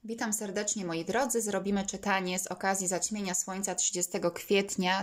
Witam serdecznie moi drodzy. Zrobimy czytanie z okazji zaćmienia Słońca 30 kwietnia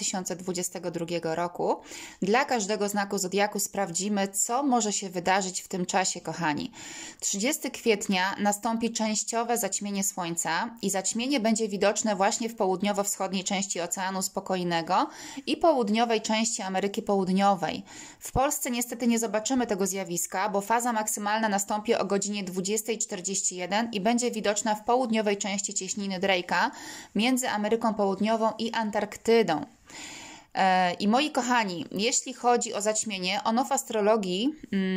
2022 roku. Dla każdego znaku zodiaku sprawdzimy, co może się wydarzyć w tym czasie, kochani. 30 kwietnia nastąpi częściowe zaćmienie Słońca i zaćmienie będzie widoczne właśnie w południowo-wschodniej części Oceanu Spokojnego i południowej części Ameryki Południowej. W Polsce niestety nie zobaczymy tego zjawiska, bo faza maksymalna nastąpi o godzinie 20:41 i będzie widoczna w południowej części cieśniny Drake'a między Ameryką Południową i Antarktydą. I moi kochani, jeśli chodzi o zaćmienie, ono w astrologii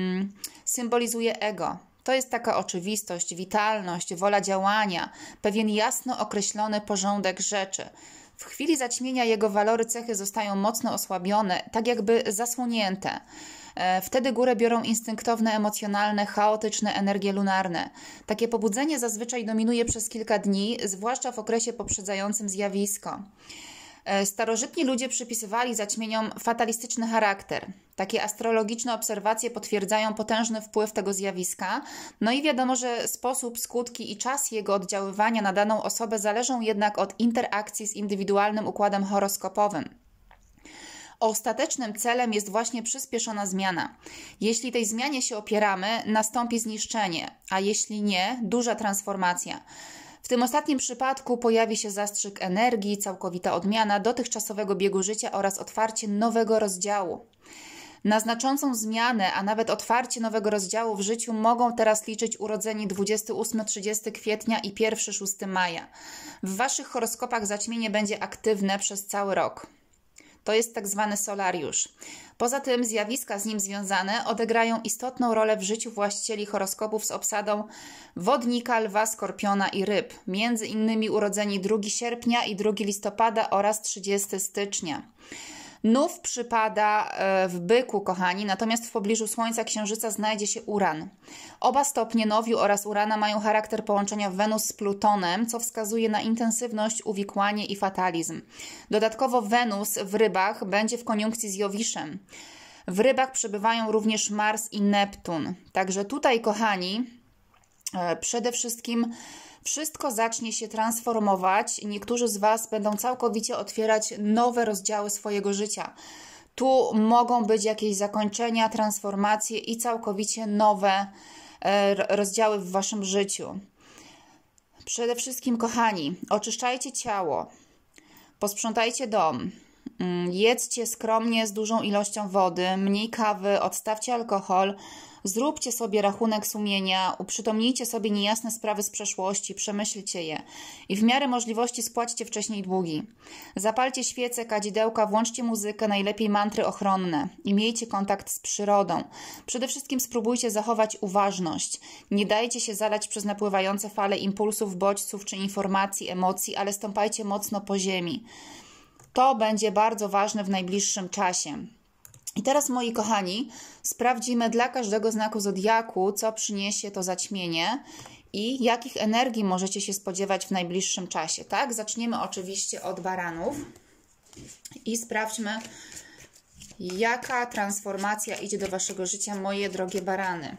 symbolizuje ego. To jest taka oczywistość, witalność, wola działania, pewien jasno określony porządek rzeczy. W chwili zaćmienia jego walory, cechy zostają mocno osłabione, tak jakby zasłonięte. Wtedy górę biorą instynktowne, emocjonalne, chaotyczne energie lunarne. Takie pobudzenie zazwyczaj dominuje przez kilka dni, zwłaszcza w okresie poprzedzającym zjawisko. Starożytni ludzie przypisywali zaćmieniom fatalistyczny charakter. Takie astrologiczne obserwacje potwierdzają potężny wpływ tego zjawiska. No i wiadomo, że sposób, skutki i czas jego oddziaływania na daną osobę zależą jednak od interakcji z indywidualnym układem horoskopowym. Ostatecznym celem jest właśnie przyspieszona zmiana. Jeśli tej zmianie się opieramy, nastąpi zniszczenie, a jeśli nie, duża transformacja. W tym ostatnim przypadku pojawi się zastrzyk energii, całkowita odmiana dotychczasowego biegu życia oraz otwarcie nowego rozdziału. Na znaczącą zmianę, a nawet otwarcie nowego rozdziału w życiu mogą teraz liczyć urodzeni 28-30 kwietnia i 1-6 maja. W waszych horoskopach zaćmienie będzie aktywne przez cały rok. To jest tak zwany solariusz. Poza tym zjawiska z nim związane odegrają istotną rolę w życiu właścicieli horoskopów z obsadą wodnika, lwa, skorpiona i ryb. Między innymi urodzeni 2 sierpnia i 2 listopada oraz 30 stycznia. Nów przypada w byku, kochani, natomiast w pobliżu Słońca, Księżyca znajdzie się Uran. Oba stopnie nowiu oraz Urana mają charakter połączenia Wenus z Plutonem, co wskazuje na intensywność, uwikłanie i fatalizm. Dodatkowo Wenus w rybach będzie w koniunkcji z Jowiszem. W rybach przebywają również Mars i Neptun. Także tutaj, kochani, przede wszystkim wszystko zacznie się transformować i niektórzy z was będą całkowicie otwierać nowe rozdziały swojego życia. Tu mogą być jakieś zakończenia, transformacje i całkowicie nowe rozdziały w waszym życiu. Przede wszystkim, kochani, oczyszczajcie ciało, posprzątajcie dom, jedzcie skromnie z dużą ilością wody, mniej kawy, odstawcie alkohol, zróbcie sobie rachunek sumienia, uprzytomnijcie sobie niejasne sprawy z przeszłości, przemyślcie je i w miarę możliwości spłaćcie wcześniej długi. Zapalcie świece, kadzidełka, włączcie muzykę, najlepiej mantry ochronne i miejcie kontakt z przyrodą. Przede wszystkim spróbujcie zachować uważność. Nie dajcie się zalać przez napływające fale impulsów, bodźców czy informacji, emocji, ale stąpajcie mocno po ziemi. To będzie bardzo ważne w najbliższym czasie. I teraz, moi kochani, sprawdzimy dla każdego znaku zodiaku, co przyniesie to zaćmienie i jakich energii możecie się spodziewać w najbliższym czasie. Tak? Zaczniemy oczywiście od baranów i sprawdźmy, jaka transformacja idzie do waszego życia, moje drogie barany.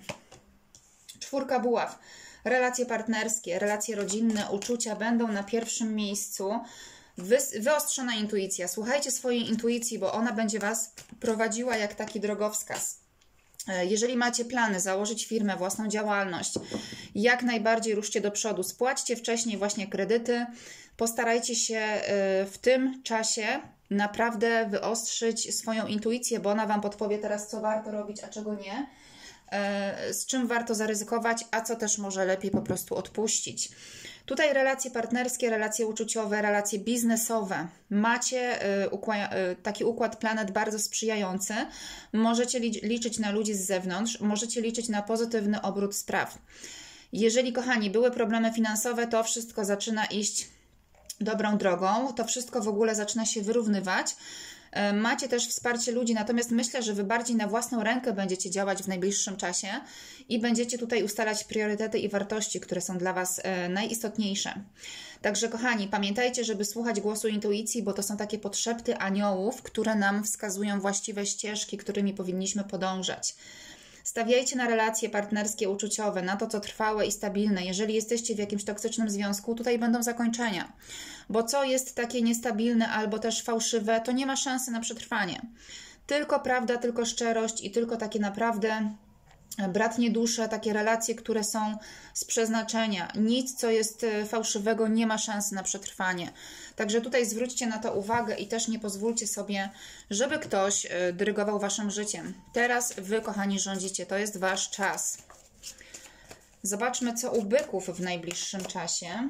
4 buław. Relacje partnerskie, relacje rodzinne, uczucia będą na pierwszym miejscu. Wyostrzona intuicja. Słuchajcie swojej intuicji, bo ona będzie was prowadziła jak taki drogowskaz. Jeżeli macie plany założyć firmę, własną działalność, jak najbardziej ruszcie do przodu. Spłaćcie wcześniej właśnie kredyty. Postarajcie się w tym czasie naprawdę wyostrzyć swoją intuicję, bo ona wam podpowie teraz, co warto robić, a czego nie. Z czym warto zaryzykować, a co też może lepiej po prostu odpuścić. Tutaj relacje partnerskie, relacje uczuciowe, relacje biznesowe. Macie taki układ planet bardzo sprzyjający. Możecie liczyć na ludzi z zewnątrz, możecie liczyć na pozytywny obrót spraw. Jeżeli, kochani, były problemy finansowe, to wszystko zaczyna iść dobrą drogą. To wszystko w ogóle zaczyna się wyrównywać. Macie też wsparcie ludzi, natomiast myślę, że wy bardziej na własną rękę będziecie działać w najbliższym czasie i będziecie tutaj ustalać priorytety i wartości, które są dla was najistotniejsze. Także, kochani, pamiętajcie, żeby słuchać głosu intuicji, bo to są takie podszepty aniołów, które nam wskazują właściwe ścieżki, którymi powinniśmy podążać. Stawiajcie na relacje partnerskie, uczuciowe, na to, co trwałe i stabilne. Jeżeli jesteście w jakimś toksycznym związku, tutaj będą zakończenia. Bo co jest takie niestabilne albo też fałszywe, to nie ma szansy na przetrwanie. Tylko prawda, tylko szczerość i tylko takie naprawdę bratnie dusze, takie relacje, które są z przeznaczenia. Nic, co jest fałszywego, nie ma szansy na przetrwanie. Także tutaj zwróćcie na to uwagę i też nie pozwólcie sobie, żeby ktoś dyrygował waszym życiem. Teraz wy, kochani, rządzicie. To jest wasz czas. Zobaczmy, co u byków w najbliższym czasie.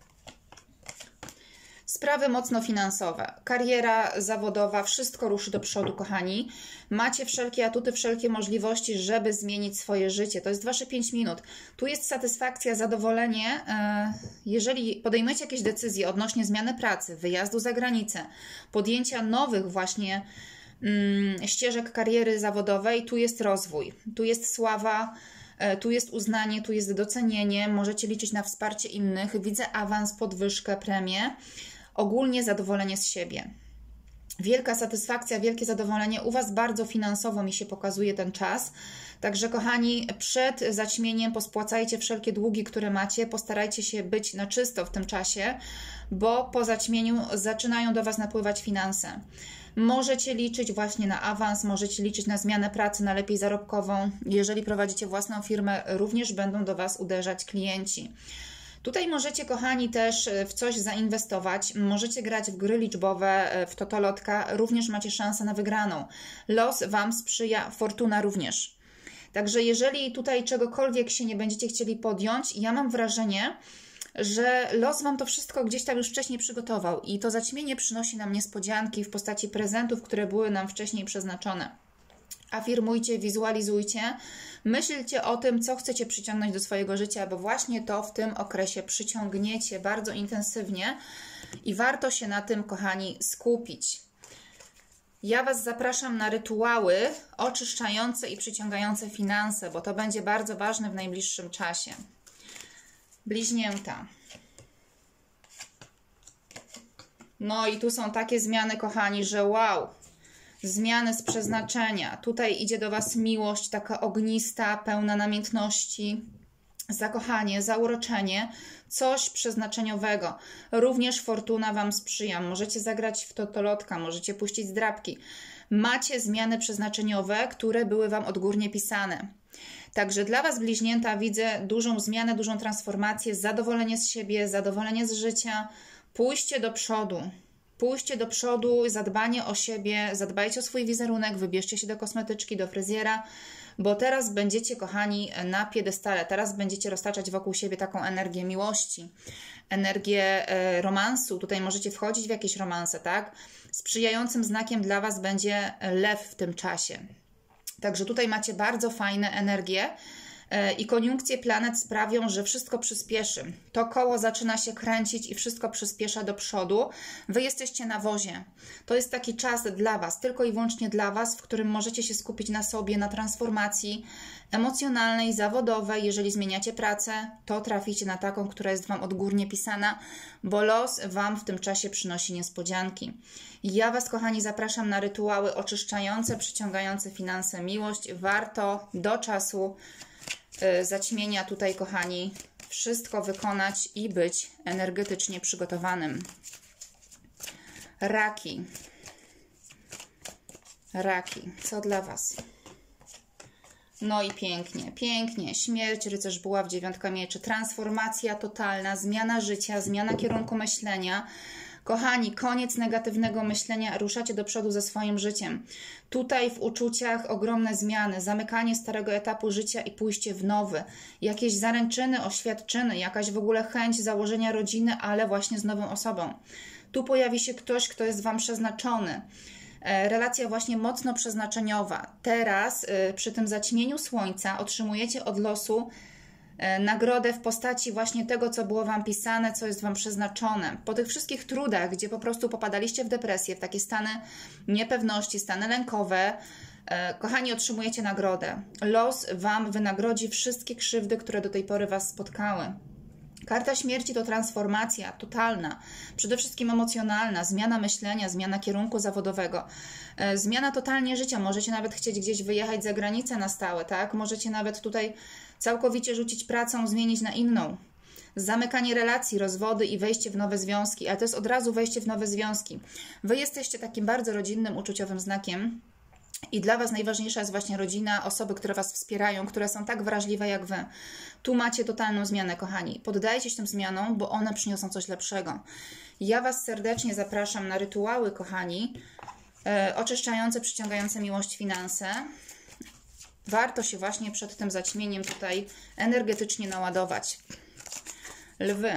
Sprawy mocno finansowe, kariera zawodowa, wszystko ruszy do przodu, kochani. Macie wszelkie atuty, wszelkie możliwości, żeby zmienić swoje życie. To jest wasze 5 minut. Tu jest satysfakcja, zadowolenie. Jeżeli podejmujecie jakieś decyzje odnośnie zmiany pracy, wyjazdu za granicę, podjęcia nowych właśnie ścieżek kariery zawodowej, tu jest rozwój, tu jest sława, tu jest uznanie, tu jest docenienie. Możecie liczyć na wsparcie innych. Widzę awans, podwyżkę, premię. Ogólnie zadowolenie z siebie. Wielka satysfakcja, wielkie zadowolenie. U Was bardzo finansowo mi się pokazuje ten czas. Także kochani, przed zaćmieniem pospłacajcie wszelkie długi, które macie. Postarajcie się być na czysto w tym czasie, bo po zaćmieniu zaczynają do Was napływać finanse. Możecie liczyć właśnie na awans, możecie liczyć na zmianę pracy, na lepiej zarobkową. Jeżeli prowadzicie własną firmę, również będą do Was uderzać klienci. Tutaj możecie, kochani, też w coś zainwestować, możecie grać w gry liczbowe, w totolotka, również macie szansę na wygraną. Los Wam sprzyja, fortuna również. Także jeżeli tutaj czegokolwiek się nie będziecie chcieli podjąć, ja mam wrażenie, że los Wam to wszystko gdzieś tam już wcześniej przygotował i to zaćmienie przynosi nam niespodzianki w postaci prezentów, które były nam wcześniej przeznaczone. Afirmujcie, wizualizujcie, myślcie o tym, co chcecie przyciągnąć do swojego życia, bo właśnie to w tym okresie przyciągniecie bardzo intensywnie i warto się na tym, kochani, skupić. Ja Was zapraszam na rytuały oczyszczające i przyciągające finanse, bo to będzie bardzo ważne w najbliższym czasie. Bliźnięta. No i tu są takie zmiany, kochani, że wow! Zmiany z przeznaczenia. Tutaj idzie do Was miłość, taka ognista, pełna namiętności, zakochanie, zauroczenie, coś przeznaczeniowego. Również fortuna Wam sprzyja. Możecie zagrać w totolotka, możecie puścić zdrabki. Macie zmiany przeznaczeniowe, które były Wam odgórnie pisane. Także dla Was, bliźnięta, widzę dużą zmianę, dużą transformację, zadowolenie z siebie, zadowolenie z życia. Pójście do przodu. Pójście do przodu, zadbanie o siebie, zadbajcie o swój wizerunek, wybierzcie się do kosmetyczki, do fryzjera, bo teraz będziecie, kochani, na piedestale, teraz będziecie roztaczać wokół siebie taką energię miłości, energię romansu. Tutaj możecie wchodzić w jakieś romanse, tak? Sprzyjającym znakiem dla Was będzie lew w tym czasie. Także tutaj macie bardzo fajne energie i koniunkcje planet sprawią, że wszystko przyspieszy. To koło zaczyna się kręcić i wszystko przyspiesza do przodu. Wy jesteście na wozie. To jest taki czas dla Was, tylko i wyłącznie dla Was, w którym możecie się skupić na sobie, na transformacji emocjonalnej, zawodowej. Jeżeli zmieniacie pracę, to traficie na taką, która jest Wam odgórnie pisana, bo los Wam w tym czasie przynosi niespodzianki. Ja Was, kochani, zapraszam na rytuały oczyszczające, przyciągające finanse, miłość. Warto do czasu zaćmienia tutaj, kochani, wszystko wykonać i być energetycznie przygotowanym. Raki. Raki. Co dla Was? No i pięknie, pięknie. Śmierć, rycerz buław, dziewiątka mieczy. Transformacja totalna, zmiana życia, zmiana kierunku myślenia. Kochani, koniec negatywnego myślenia, ruszacie do przodu ze swoim życiem. Tutaj w uczuciach ogromne zmiany, zamykanie starego etapu życia i pójście w nowy. Jakieś zaręczyny, oświadczyny, jakaś w ogóle chęć założenia rodziny, ale właśnie z nową osobą. Tu pojawi się ktoś, kto jest Wam przeznaczony. Relacja właśnie mocno przeznaczeniowa. Teraz przy tym zaćmieniu słońca otrzymujecie od losu nagrodę w postaci właśnie tego, co było Wam pisane, co jest Wam przeznaczone. Po tych wszystkich trudach, gdzie po prostu popadaliście w depresję, w takie stany niepewności, stany lękowe, kochani, otrzymujecie nagrodę. Los Wam wynagrodzi wszystkie krzywdy, które do tej pory Was spotkały. Karta śmierci to transformacja totalna, przede wszystkim emocjonalna, zmiana myślenia, zmiana kierunku zawodowego, zmiana totalnie życia. Możecie nawet chcieć gdzieś wyjechać za granicę na stałe, tak? Możecie nawet tutaj całkowicie rzucić pracą, zmienić na inną. Zamykanie relacji, rozwody i wejście w nowe związki, ale to jest od razu wejście w nowe związki. Wy jesteście takim bardzo rodzinnym, uczuciowym znakiem. I dla Was najważniejsza jest właśnie rodzina, osoby, które Was wspierają, które są tak wrażliwe jak Wy. Tu macie totalną zmianę, kochani. Poddajcie się tym zmianom, bo one przyniosą coś lepszego. Ja Was serdecznie zapraszam na rytuały, kochani, oczyszczające, przyciągające miłość, finanse. Warto się właśnie przed tym zaćmieniem tutaj energetycznie naładować. Lwy.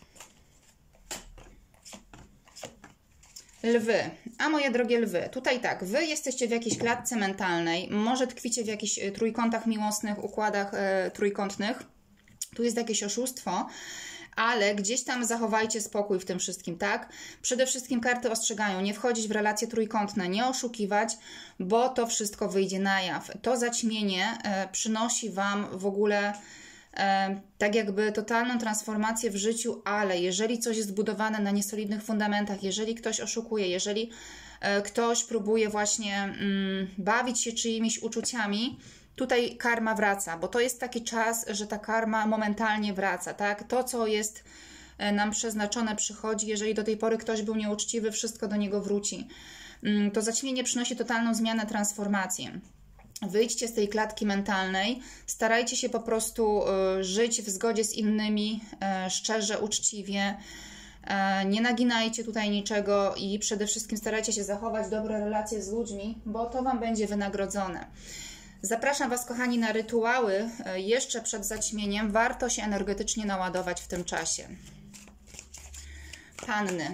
Lwy. A moje drogie lwy, tutaj tak, Wy jesteście w jakiejś klatce mentalnej, może tkwicie w jakichś trójkątach miłosnych, układach trójkątnych. Tu jest jakieś oszustwo, ale gdzieś tam zachowajcie spokój w tym wszystkim, tak? Przede wszystkim karty ostrzegają, nie wchodzić w relacje trójkątne, nie oszukiwać, bo to wszystko wyjdzie na jaw. To zaćmienie przynosi Wam w ogóle tak jakby totalną transformację w życiu, ale jeżeli coś jest zbudowane na niesolidnych fundamentach, jeżeli ktoś oszukuje, jeżeli ktoś próbuje właśnie bawić się czyimiś uczuciami, tutaj karma wraca, bo to jest taki czas, że ta karma momentalnie wraca, tak? To, co jest nam przeznaczone, przychodzi. Jeżeli do tej pory ktoś był nieuczciwy, wszystko do niego wróci. To zaćmienie przynosi totalną zmianę, transformację. Wyjdźcie z tej klatki mentalnej, starajcie się po prostu żyć w zgodzie z innymi, szczerze, uczciwie, nie naginajcie tutaj niczego i przede wszystkim starajcie się zachować dobre relacje z ludźmi, bo to Wam będzie wynagrodzone. Zapraszam Was, kochani, na rytuały jeszcze przed zaćmieniem. Warto się energetycznie naładować w tym czasie. Panny.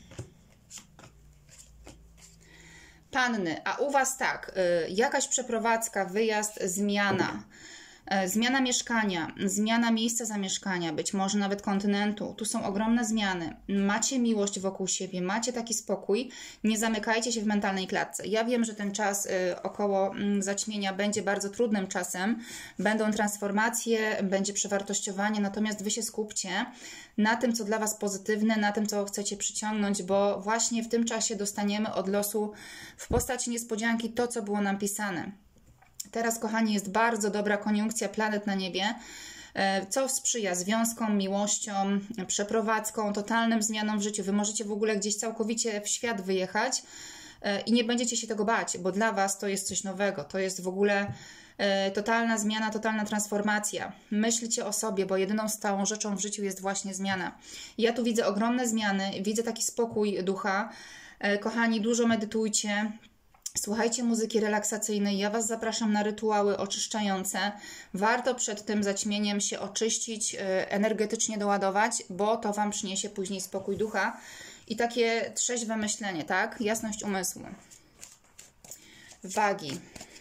Panny, a u Was tak, jakaś przeprowadzka, wyjazd, zmiana. Zmiana mieszkania, zmiana miejsca zamieszkania, być może nawet kontynentu. Tu są ogromne zmiany. Macie miłość wokół siebie, macie taki spokój. Nie zamykajcie się w mentalnej klatce. Ja wiem, że ten czas około zaćmienia będzie bardzo trudnym czasem. Będą transformacje, będzie przewartościowanie, natomiast Wy się skupcie na tym, co dla Was pozytywne, na tym, co chcecie przyciągnąć, bo właśnie w tym czasie dostaniemy od losu w postaci niespodzianki to, co było nam pisane. Teraz, kochani, jest bardzo dobra koniunkcja planet na niebie, co sprzyja związkom, miłościom, przeprowadzkom, totalnym zmianom w życiu. Wy możecie w ogóle gdzieś całkowicie w świat wyjechać i nie będziecie się tego bać, bo dla Was to jest coś nowego. To jest w ogóle totalna zmiana, totalna transformacja. Myślcie o sobie, bo jedyną stałą rzeczą w życiu jest właśnie zmiana. Ja tu widzę ogromne zmiany, widzę taki spokój ducha. Kochani, dużo medytujcie. Słuchajcie muzyki relaksacyjnej. Ja Was zapraszam na rytuały oczyszczające. Warto przed tym zaćmieniem się oczyścić, energetycznie doładować, bo to Wam przyniesie później spokój ducha i takie trzeźwe myślenie, tak? Jasność umysłu. Wagi.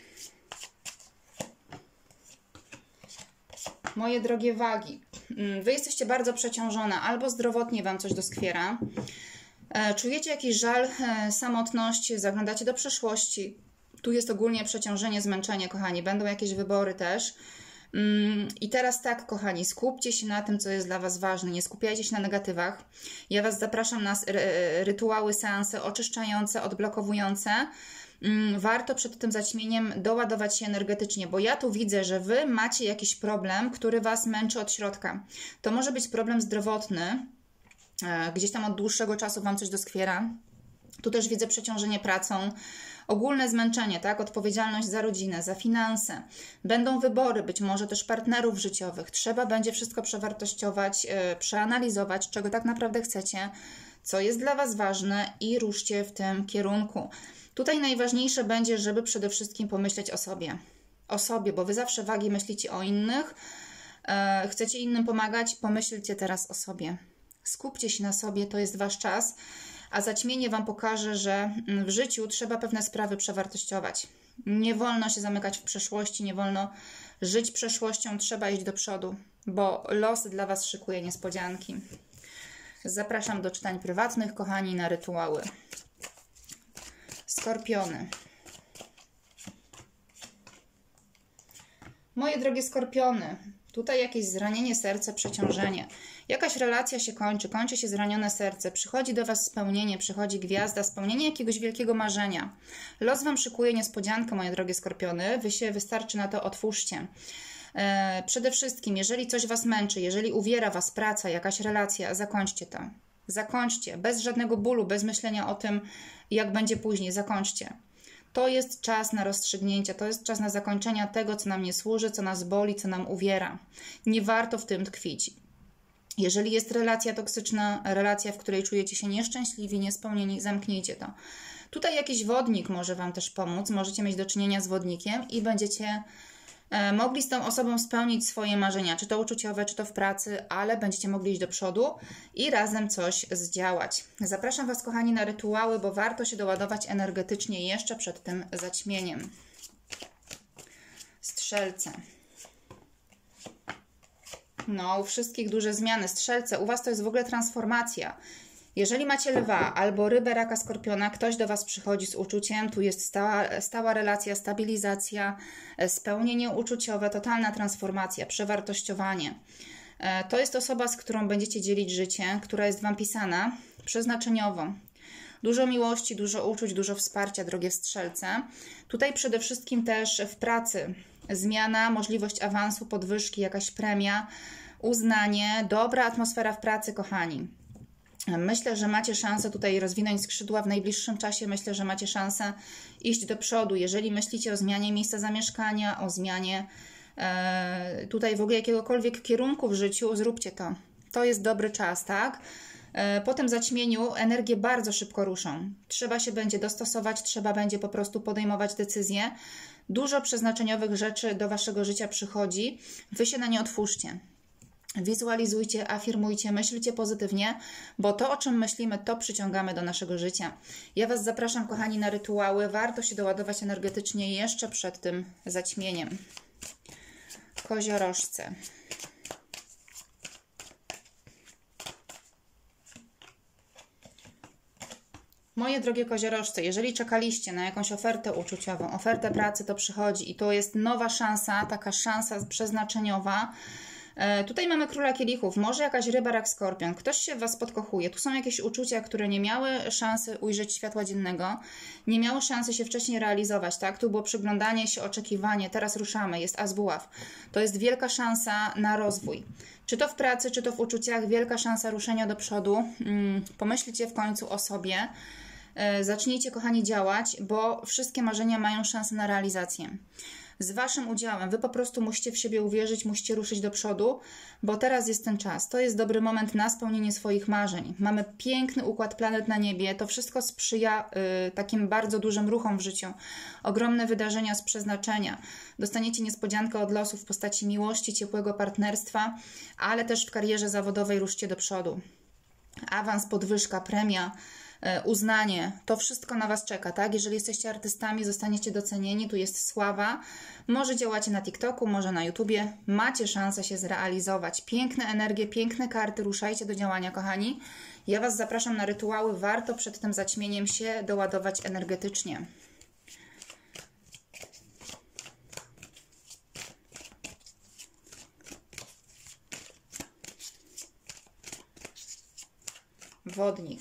Moje drogie wagi, Wy jesteście bardzo przeciążone, albo zdrowotnie Wam coś doskwiera. Czujecie jakiś żal, samotność, zaglądacie do przeszłości. Tu jest ogólnie przeciążenie, zmęczenie, kochani. Będą jakieś wybory też. I teraz tak, kochani, skupcie się na tym, co jest dla Was ważne. Nie skupiajcie się na negatywach. Ja Was zapraszam na rytuały, seanse oczyszczające, odblokowujące. Warto przed tym zaćmieniem doładować się energetycznie, bo ja tu widzę, że Wy macie jakiś problem, który Was męczy od środka. To może być problem zdrowotny, gdzieś tam od dłuższego czasu Wam coś doskwiera. Tu też widzę przeciążenie pracą, ogólne zmęczenie, tak? Odpowiedzialność za rodzinę, za finanse. Będą wybory, być może też partnerów życiowych. Trzeba będzie wszystko przewartościować, przeanalizować, czego tak naprawdę chcecie, co jest dla Was ważne i ruszcie w tym kierunku. Tutaj najważniejsze będzie, żeby przede wszystkim pomyśleć o sobie. O sobie, bo Wy zawsze wagi myślicie o innych, chcecie innym pomagać, pomyślcie teraz o sobie. Skupcie się na sobie, to jest Wasz czas, a zaćmienie Wam pokaże, że w życiu trzeba pewne sprawy przewartościować. Nie wolno się zamykać w przeszłości, nie wolno żyć przeszłością, trzeba iść do przodu, bo los dla Was szykuje niespodzianki. Zapraszam do czytań prywatnych, kochani, na rytuały. Skorpiony. Moje drogie skorpiony, Tutaj jakieś zranienie serca, przeciążenie. Jakaś relacja się kończy, kończy się zranione serce, przychodzi do Was spełnienie, przychodzi gwiazda, spełnienie jakiegoś wielkiego marzenia. Los Wam szykuje niespodziankę, moje drogie skorpiony, Wy się wystarczy na to otwórzcie. Przede wszystkim, jeżeli coś Was męczy, jeżeli uwiera Was praca, jakaś relacja, zakończcie to. Zakończcie, bez żadnego bólu, bez myślenia o tym, jak będzie później, zakończcie. To jest czas na rozstrzygnięcia, to jest czas na zakończenie tego, co nam nie służy, co nas boli, co nam uwiera. Nie warto w tym tkwić. Jeżeli jest relacja toksyczna, relacja, w której czujecie się nieszczęśliwi, niespełnieni, zamknijcie to. Tutaj jakiś wodnik może Wam też pomóc, możecie mieć do czynienia z wodnikiem i będziecie mogli z tą osobą spełnić swoje marzenia, czy to uczuciowe, czy to w pracy, ale będziecie mogli iść do przodu i razem coś zdziałać. Zapraszam Was, kochani, na rytuały, bo warto się doładować energetycznie jeszcze przed tym zaćmieniem. Strzelce. No, u wszystkich duże zmiany. Strzelce, u Was to jest w ogóle transformacja. Jeżeli macie lwa albo rybę, raka, skorpiona, ktoś do Was przychodzi z uczuciem, tu jest stała relacja, stabilizacja, spełnienie uczuciowe, totalna transformacja, przewartościowanie. To jest osoba, z którą będziecie dzielić życie, która jest Wam pisana przeznaczeniowo. Dużo miłości, dużo uczuć, dużo wsparcia, drogie strzelce. Tutaj przede wszystkim też w pracy zmiana, możliwość awansu, podwyżki, jakaś premia, uznanie, dobra atmosfera w pracy, kochani. Myślę, że macie szansę tutaj rozwinąć skrzydła w najbliższym czasie. Myślę, że macie szansę iść do przodu. Jeżeli myślicie o zmianie miejsca zamieszkania, o zmianie tutaj w ogóle jakiegokolwiek kierunku w życiu, zróbcie to. To jest dobry czas, tak? Po tym zaćmieniu energie bardzo szybko ruszą. Trzeba się będzie dostosować, trzeba będzie po prostu podejmować decyzje. Dużo przeznaczeniowych rzeczy do Waszego życia przychodzi. Wy się na nie otwórzcie. Wizualizujcie, afirmujcie, myślcie pozytywnie, bo to, o czym myślimy, to przyciągamy do naszego życia. Ja Was zapraszam, kochani, na rytuały. Warto się doładować energetycznie jeszcze przed tym zaćmieniem. Koziorożce. Moje drogie koziorożce, jeżeli czekaliście na jakąś ofertę uczuciową, ofertę pracy, to przychodzi i to jest nowa szansa, taka szansa przeznaczeniowa. Tutaj mamy króla kielichów, może jakaś ryba, rak, skorpion, ktoś się w Was podkochuje, tu są jakieś uczucia, które nie miały szansy ujrzeć światła dziennego, nie miały szansy się wcześniej realizować, tak? Tu było przyglądanie się, oczekiwanie, teraz ruszamy, jest as buław. To jest wielka szansa na rozwój. Czy to w pracy, czy to w uczuciach, wielka szansa ruszenia do przodu. Pomyślcie w końcu o sobie. Zacznijcie, kochani, działać, bo wszystkie marzenia mają szansę na realizację. Z Waszym udziałem. Wy po prostu musicie w siebie uwierzyć, musicie ruszyć do przodu, bo teraz jest ten czas. To jest dobry moment na spełnienie swoich marzeń. Mamy piękny układ planet na niebie. To wszystko sprzyja takim bardzo dużym ruchom w życiu. Ogromne wydarzenia z przeznaczenia. Dostaniecie niespodziankę od losu w postaci miłości, ciepłego partnerstwa, ale też w karierze zawodowej ruszcie do przodu. Awans, podwyżka, premia, uznanie, to wszystko na Was czeka, tak? Jeżeli jesteście artystami, zostaniecie docenieni, tu jest sława. Może działacie na TikToku, może na YouTubie. Macie szansę się zrealizować. Piękne energie, piękne karty, ruszajcie do działania, kochani. Ja Was zapraszam na rytuały. Warto przed tym zaćmieniem się doładować energetycznie. Wodnik.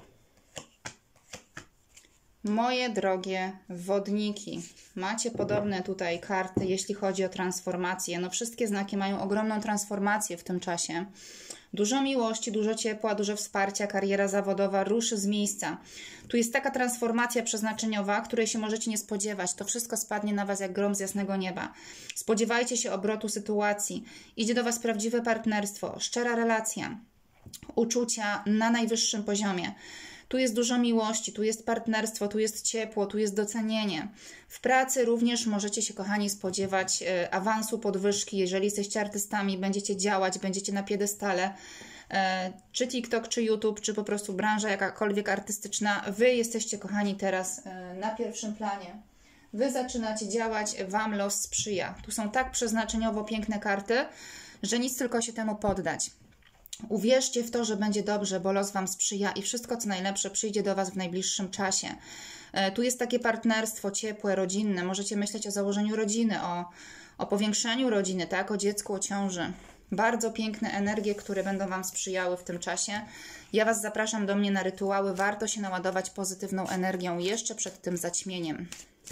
Moje drogie wodniki, macie podobne tutaj karty, jeśli chodzi o transformację. No wszystkie znaki mają ogromną transformację w tym czasie. Dużo miłości, dużo ciepła, dużo wsparcia, kariera zawodowa ruszy z miejsca. Tu jest taka transformacja przeznaczeniowa, której się możecie nie spodziewać. To wszystko spadnie na Was jak grom z jasnego nieba. Spodziewajcie się obrotu sytuacji. Idzie do Was prawdziwe partnerstwo, szczera relacja, uczucia na najwyższym poziomie. Tu jest dużo miłości, tu jest partnerstwo, tu jest ciepło, tu jest docenienie. W pracy również możecie się, kochani, spodziewać awansu, podwyżki. Jeżeli jesteście artystami, będziecie działać, będziecie na piedestale. Czy TikTok, czy YouTube, czy po prostu branża jakakolwiek artystyczna. Wy jesteście, kochani, teraz na pierwszym planie. Wy zaczynacie działać, Wam los sprzyja. Tu są tak przeznaczeniowo piękne karty, że nic tylko się temu poddać. Uwierzcie w to, że będzie dobrze, bo los Wam sprzyja i wszystko, co najlepsze, przyjdzie do Was w najbliższym czasie. Tu jest takie partnerstwo ciepłe, rodzinne. Możecie myśleć o założeniu rodziny, o powiększaniu rodziny, tak? O dziecku, o ciąży. Bardzo piękne energie, które będą Wam sprzyjały w tym czasie. Ja Was zapraszam do mnie na rytuały. Warto się naładować pozytywną energią jeszcze przed tym zaćmieniem.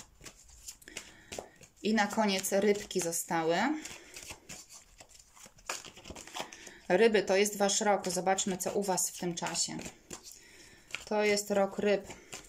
I na koniec rybki zostały. Ryby, to jest Wasz rok. Zobaczmy, co u Was w tym czasie. To jest rok ryb.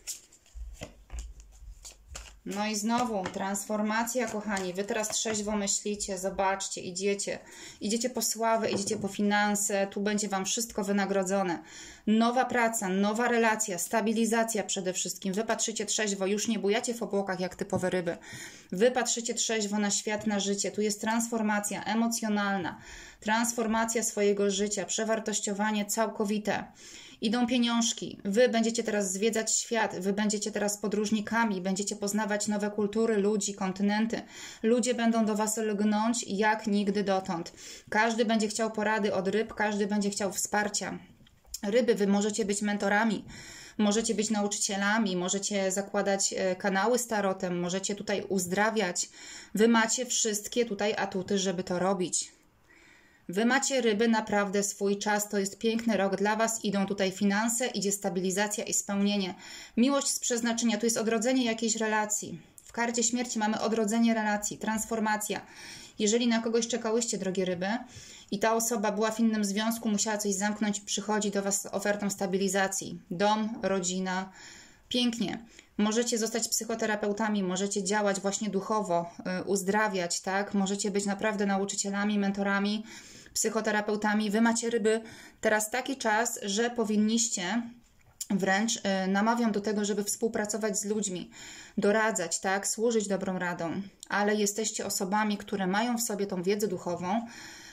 No i znowu transformacja, kochani. Wy teraz trzeźwo myślicie, zobaczcie, idziecie po sławę, idziecie po finanse, tu będzie Wam wszystko wynagrodzone. Nowa praca, nowa relacja, stabilizacja przede wszystkim. Wy patrzycie trzeźwo, już nie bujacie w obłokach jak typowe ryby. Wy patrzycie trzeźwo na świat, na życie. Tu jest transformacja emocjonalna, transformacja swojego życia, przewartościowanie całkowite. Idą pieniążki. Wy będziecie teraz zwiedzać świat, wy będziecie teraz podróżnikami, będziecie poznawać nowe kultury, ludzi, kontynenty. Ludzie będą do Was lgnąć jak nigdy dotąd. Każdy będzie chciał porady od ryb, każdy będzie chciał wsparcia. Ryby, Wy możecie być mentorami, możecie być nauczycielami, możecie zakładać kanały z tarotem, możecie tutaj uzdrawiać. Wy macie wszystkie tutaj atuty, żeby to robić. Wy macie ryby naprawdę swój czas, to jest piękny rok dla Was, idą tutaj finanse, idzie stabilizacja i spełnienie. Miłość z przeznaczenia, tu jest odrodzenie jakiejś relacji. W karcie śmierci mamy odrodzenie relacji, transformacja. Jeżeli na kogoś czekałyście, drogie ryby, i ta osoba była w innym związku, musiała coś zamknąć, przychodzi do Was z ofertą stabilizacji. Dom, rodzina, pięknie. Możecie zostać psychoterapeutami, możecie działać właśnie duchowo, uzdrawiać, tak? Możecie być naprawdę nauczycielami, mentorami, psychoterapeutami. Wy macie ryby teraz taki czas, że powinniście, wręcz namawiam do tego, żeby współpracować z ludźmi, doradzać, tak? Służyć dobrą radą, ale jesteście osobami, które mają w sobie tą wiedzę duchową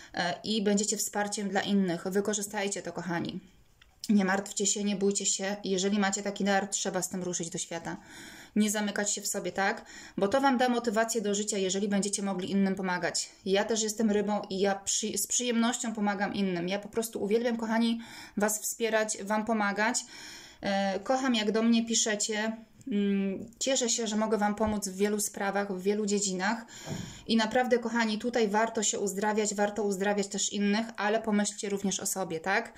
i będziecie wsparciem dla innych. Wykorzystajcie to, kochani. Nie martwcie się, nie bójcie się. Jeżeli macie taki dar, trzeba z tym ruszyć do świata. Nie zamykać się w sobie, tak? Bo to Wam da motywację do życia, jeżeli będziecie mogli innym pomagać. Ja też jestem rybą i ja z przyjemnością pomagam innym. Ja po prostu uwielbiam, kochani, Was wspierać, Wam pomagać. Kocham, jak do mnie piszecie. Cieszę się, że mogę Wam pomóc w wielu sprawach, w wielu dziedzinach. I naprawdę, kochani, tutaj warto się uzdrawiać, warto uzdrawiać też innych, ale pomyślcie również o sobie, tak?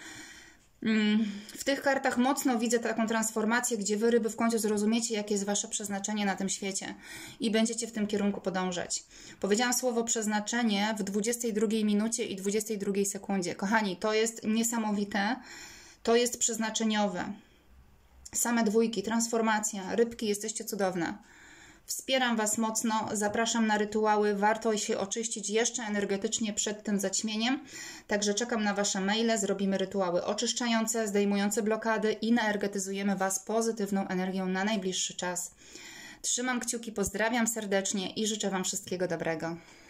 W tych kartach mocno widzę taką transformację, gdzie Wy, ryby, w końcu zrozumiecie, jakie jest Wasze przeznaczenie na tym świecie i będziecie w tym kierunku podążać. Powiedziałam słowo przeznaczenie w 22 minucie i 22 sekundzie. Kochani, to jest niesamowite, to jest przeznaczeniowe. Same dwójki, transformacja, rybki, jesteście cudowne. Wspieram Was mocno, zapraszam na rytuały, warto się oczyścić jeszcze energetycznie przed tym zaćmieniem, także czekam na Wasze maile, zrobimy rytuały oczyszczające, zdejmujące blokady i naenergetyzujemy Was pozytywną energią na najbliższy czas. Trzymam kciuki, pozdrawiam serdecznie i życzę Wam wszystkiego dobrego.